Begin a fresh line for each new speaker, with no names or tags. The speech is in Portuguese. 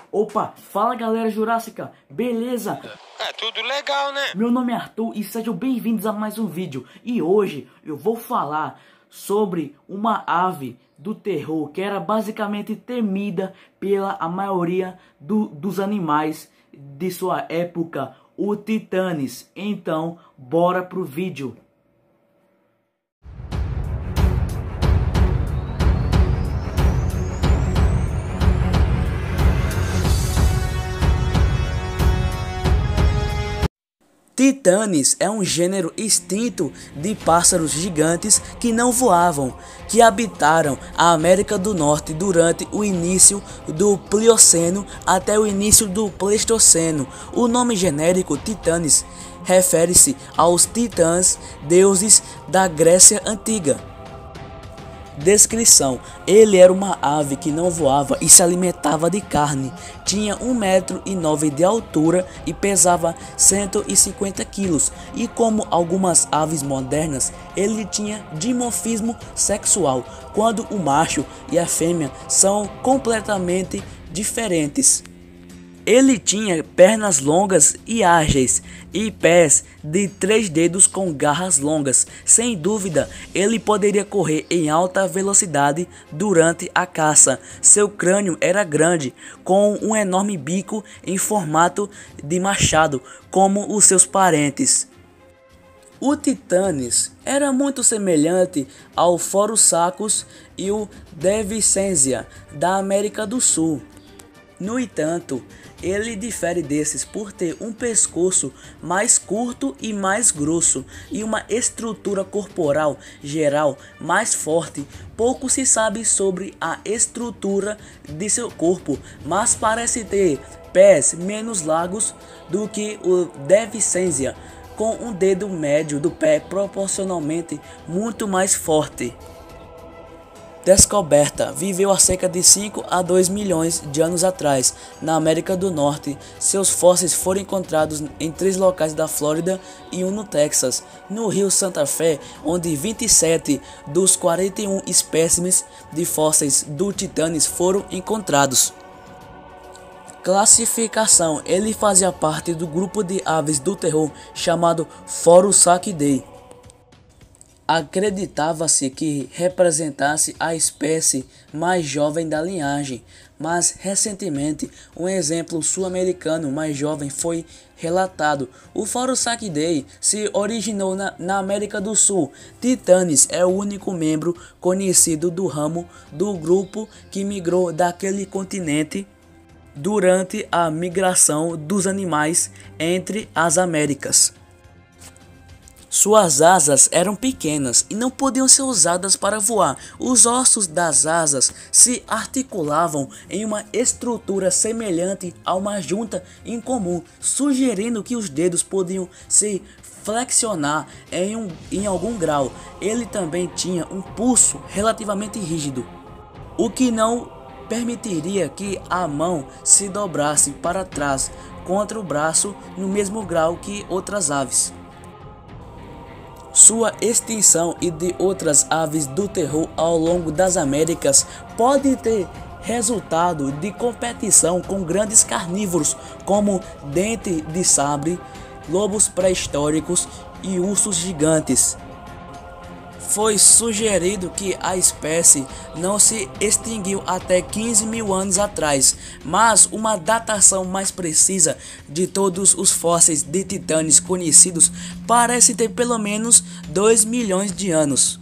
Opa, fala galera jurássica, beleza?
É tudo legal, né?
Meu nome é Arthur e sejam bem-vindos a mais um vídeo. E hoje eu vou falar sobre uma ave do terror que era basicamente temida pela a maioria dos animais de sua época, o Titanes. Então, bora pro vídeo. Titanes é um gênero extinto de pássaros gigantes que não voavam, que habitaram a América do Norte durante o início do Plioceno até o início do Pleistoceno. O nome genérico Titanes refere-se aos titãs, deuses da Grécia Antiga. Descrição: ele era uma ave que não voava e se alimentava de carne, tinha 1,9 m de altura e pesava 150 kg, e como algumas aves modernas, ele tinha dimorfismo sexual, quando o macho e a fêmea são completamente diferentes. Ele tinha pernas longas e ágeis e pés de 3 dedos com garras longas. Sem dúvida, ele poderia correr em alta velocidade durante a caça. Seu crânio era grande, com um enorme bico em formato de machado, como os seus parentes. O Titanes era muito semelhante ao Phorusrhacus e o Deviscensia da América do Sul. No entanto, ele difere desses por ter um pescoço mais curto e mais grosso e uma estrutura corporal geral mais forte. Pouco se sabe sobre a estrutura de seu corpo, mas parece ter pés menos largos do que o Deviscensia, com um dedo médio do pé proporcionalmente muito mais forte. Descoberta: viveu há cerca de 5 a 2 milhões de anos atrás, na América do Norte. Seus fósseis foram encontrados em 3 locais da Flórida e um no Texas. No rio Santa Fé, onde 27 dos 41 espécimes de fósseis do Titanes foram encontrados. Classificação: ele fazia parte do grupo de aves do terror chamado Phorusrhacidae. Acreditava-se que representasse a espécie mais jovem da linhagem, mas recentemente um exemplo sul-americano mais jovem foi relatado. O Phorusrhacidae se originou na América do Sul. Titanes é o único membro conhecido do ramo do grupo que migrou daquele continente durante a migração dos animais entre as Américas. Suas asas eram pequenas e não podiam ser usadas para voar. Os ossos das asas se articulavam em uma estrutura semelhante a uma junta incomum, sugerindo que os dedos podiam se flexionar em algum grau. Ele também tinha um pulso relativamente rígido, o que não permitiria que a mão se dobrasse para trás contra o braço no mesmo grau que outras aves. Sua extinção e de outras aves do terror ao longo das Américas pode ter resultado de competição com grandes carnívoros como dente de sabre, lobos pré-históricos e ursos gigantes. Foi sugerido que a espécie não se extinguiu até 15 mil anos atrás, mas uma datação mais precisa de todos os fósseis de titanes conhecidos parece ter pelo menos 2 milhões de anos.